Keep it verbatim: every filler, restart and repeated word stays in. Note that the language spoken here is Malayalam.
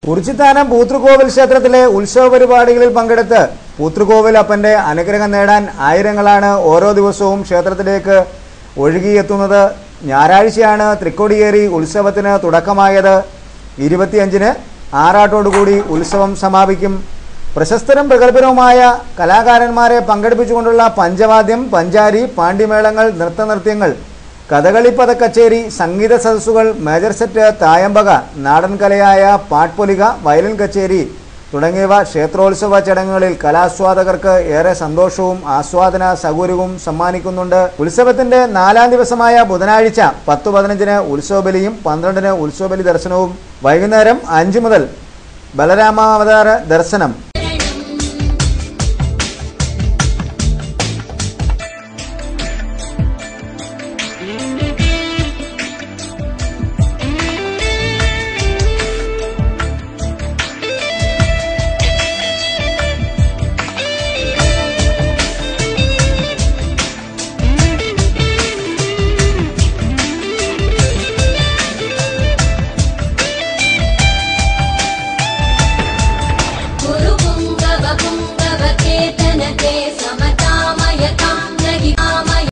കുറിച്ചിത്താനം പൂത്തൃക്കോവിൽ ക്ഷേത്രത്തിലെ ഉത്സവ പരിപാടികളിൽ പങ്കെടുത്ത് പൂത്തൃക്കോവിൽ അപ്പന്റെ അനുഗ്രഹം നേടാൻ ആയിരങ്ങളാണ് ഓരോ ദിവസവും ക്ഷേത്രത്തിലേക്ക് ഒഴുകിയെത്തുന്നത്. ഞായറാഴ്ചയാണ് തൃക്കൊടിയേറി ഉത്സവത്തിന് തുടക്കമായത്. ഇരുപത്തിയഞ്ചിന് ആറാട്ടോടുകൂടി ഉത്സവം സമാപിക്കും. പ്രശസ്തരും പ്രഗത്ഭരുമായ കലാകാരന്മാരെ പങ്കെടുപ്പിച്ചുകൊണ്ടുള്ള പഞ്ചവാദ്യം, പഞ്ചാരി, പാണ്ഡിമേളങ്ങൾ, നൃത്തനൃത്യങ്ങൾ, കഥകളിപ്പദ കച്ചേരി, സംഗീത സദസ്സുകൾ, മേജർ സെറ്റ്, തായമ്പക, നാടൻ കലയായ പാട്ട്പൊലിക, വയലിൻ കച്ചേരി തുടങ്ങിയവ ക്ഷേത്രോത്സവ ചടങ്ങുകളിൽ കലാസ്വാദകർക്ക് ഏറെ സന്തോഷവും ആസ്വാദന സൗകര്യവും സമ്മാനിക്കുന്നുണ്ട്. ഉത്സവത്തിന്റെ നാലാം ദിവസമായ ബുധനാഴ്ച പത്ത് പതിനഞ്ചിന് ഉത്സവബലിയും പന്ത്രണ്ടിന് ഉത്സവബലി ദർശനവും, വൈകുന്നേരം അഞ്ചു മുതൽ ബലരാമാവതാര ദർശനം